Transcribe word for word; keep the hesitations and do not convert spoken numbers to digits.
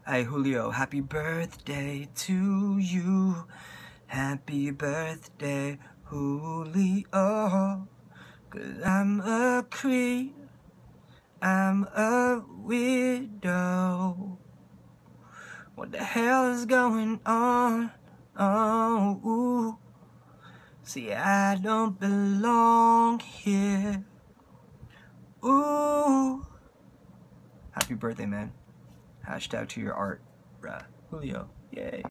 Hey Julio, happy birthday to you. Happy birthday, Julio. Cause I'm a creep, I'm a widow. What the hell is going on? Oh, ooh. See, I don't belong here. Ooh. Happy birthday, man. Hashtag to your art, bruh. Julio, yay.